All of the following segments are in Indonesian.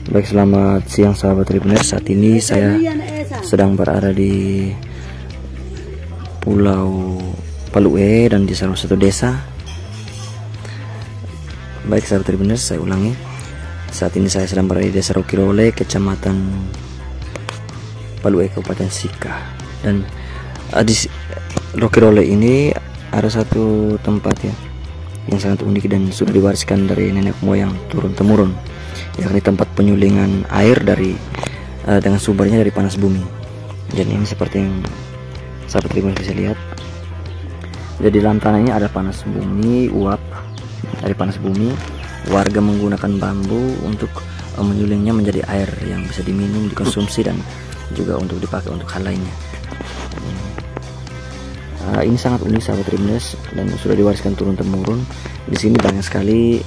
Baik, selamat siang sahabat Tribuners. Saat ini saya sedang berada di Pulau Palue dan di salah satu desa. Baik sahabat Tribuners, saya ulangi. Saat ini saya sedang berada di Desa Rokirole, Kecamatan Palue, Kabupaten Sika. Dan di Rokirole ini ada satu tempat ya yang sangat unik dan sudah diwariskan dari nenek moyang turun temurun, yakni tempat penyulingan air dari dengan sumbernya dari panas bumi. Dan ini seperti yang sahabat Tribuners bisa lihat. Jadi dalam tanah ini ada panas bumi, uap dari panas bumi. Warga menggunakan bambu untuk menyulingnya menjadi air yang bisa diminum, dikonsumsi, dan juga untuk dipakai untuk hal lainnya. Ini sangat unik sahabat Tribuners dan sudah diwariskan turun temurun. Di sini banyak sekali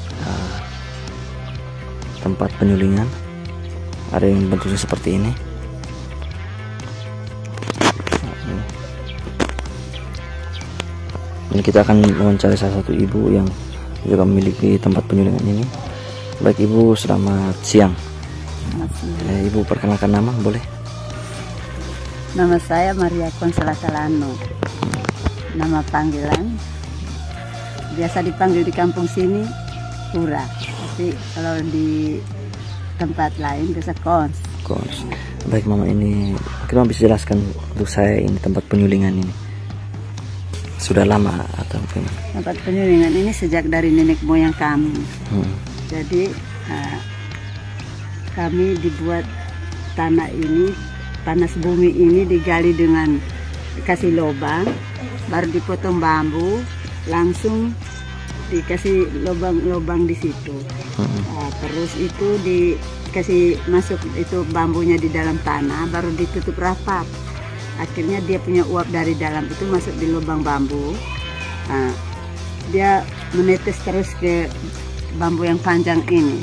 tempat penyulingan. Ada yang bentuknya seperti ini. Dan kita akan mencari salah satu ibu yang juga memiliki tempat penyulingan ini. Baik ibu, selamat siang. Ibu perkenalkan nama boleh? Nama saya Maria Konsolata-Lano. Nama panggilan biasa dipanggil di kampung sini Pura, tapi kalau di tempat lain biasa Kons. Baik mama, ini kita bisa jelaskan untuk saya ini tempat penyulingan ini sudah lama atau bagaimana? Tempat penyulingan ini sejak dari nenek moyang kami. Jadi kami dibuat tanah ini, panas bumi ini digali dengan dikasih lubang, baru dipotong bambu, langsung dikasih lubang-lubang di situ. Terus itu dikasih masuk itu bambunya di dalam tanah, baru ditutup rapat. Akhirnya dia punya uap dari dalam itu masuk di lubang bambu. Dia menetes terus ke bambu yang panjang ini.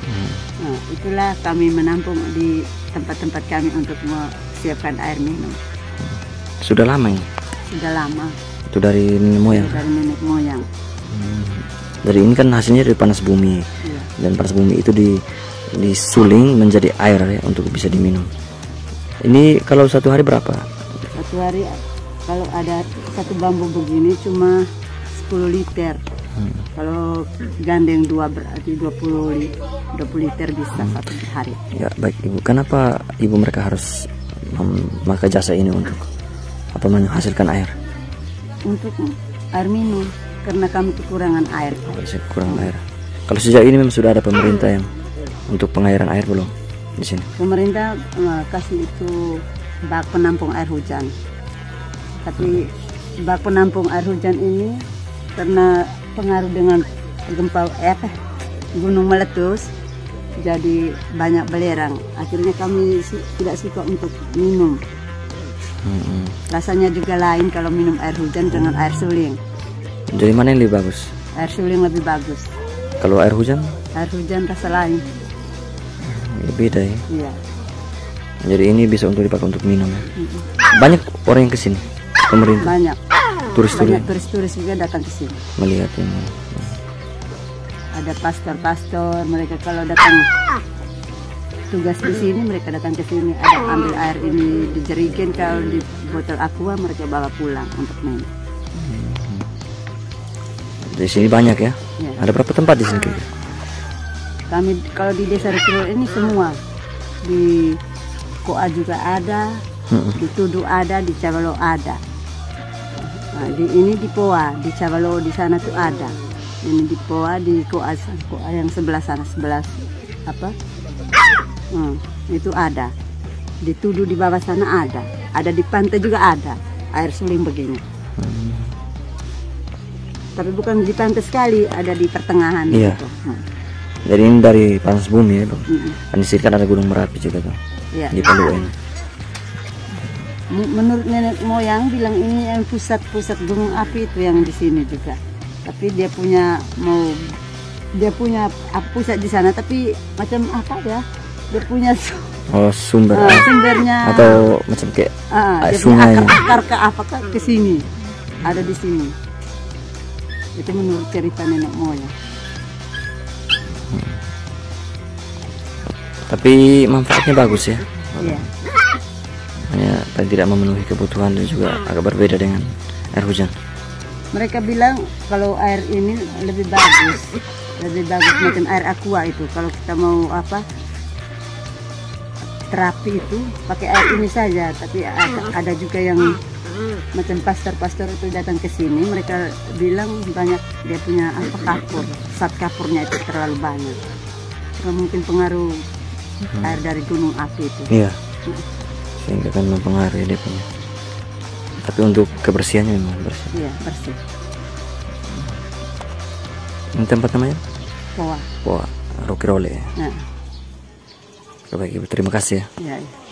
Itulah kami menampung di tempat-tempat kami untuk menyiapkan air minum. Sudah lama ini? Sudah lama. Itu dari nenek moyang? Dari nenek moyang. Dari ini kan hasilnya dari panas bumi. Iya. Dan panas bumi itu disuling menjadi air ya, untuk bisa diminum. Ini kalau satu hari berapa? Satu hari kalau ada satu bambu begini cuma 10 liter. Kalau gandeng 2 berarti 20 liter bisa satu hari. Ya baik ibu, kenapa ibu mereka harus memakai jasa ini untuk menghasilkan air? Untuk air minum, karena kami kekurangan air. Kurang air. Kalau sejak ini memang sudah ada pemerintah yang untuk pengairan air belum di sini? Pemerintah kasih itu bak penampung air hujan. Tapi bak penampung air hujan ini karena pengaruh dengan gempa gunung meletus, jadi banyak belerang. Akhirnya kami tidak suka untuk minum. Rasanya juga lain kalau minum air hujan dengan air suling. Jadi mana yang lebih bagus? Air suling lebih bagus. Kalau air hujan? Air hujan rasa lain. Beda ya? Iya. Jadi ini bisa untuk dipakai untuk minum ya? Banyak orang yang kesini? Pemerintah? Banyak. Turis-turis juga datang ke sini. Melihat ini. Ada pastor-pastor, mereka kalau datang tugas di sini, mereka datang ke sini, ada ambil air ini di jerigen, kalau di botol aqua mereka bawa pulang untuk minum. Di sini banyak ya? Ya. Ada berapa tempat di sini? Kami kalau di Desa Rokirole ini semua, di Koa juga ada, di Tudu ada, di Cavalo ada. Ini di Poa, di Cavalo di sana tuh ada. Ini di Poa, di Koa yang sebelah sana, itu ada. Di Tudu di bawah sana ada di pantai juga ada air suling begini. Tapi bukan di pantai sekali, ada di pertengahan. Iya. Gitu. Jadi ini dari panas bumi ya bang. Dan di sini kan ada Gunung Merapi juga tuh. Iya. Di Palue ini. Menurut nenek moyang bilang ini yang pusat gunung api itu yang di sini juga. Tapi dia punya pusat di sana, tapi macam apa ya? Dia punya sumbernya atau macam kayak sungai. Akar ke apakah ke sini? Ada di sini. Itu menurut cerita nenek moyang. Tapi manfaatnya bagus ya. Iya. Hanya paling tidak memenuhi kebutuhan dan juga agak berbeda dengan air hujan. Mereka bilang kalau air ini lebih bagus macam air aqua itu. Kalau kita mau apa terapi itu pakai air ini saja. Tapi ada juga yang macam pastor itu datang ke sini, mereka bilang banyak dia punya apa kapur, zat kapurnya itu terlalu banyak. Karena mungkin pengaruh air dari gunung api itu. Iya. Sehingga kan mempengaruhi dia punya. Tapi untuk kebersihannya memang bersih. Iya, bersih. Ini tempat namanya? Poa. Poa Rocky Role. Nah. Baik, Ibu, terima kasih ya. Iya, iya.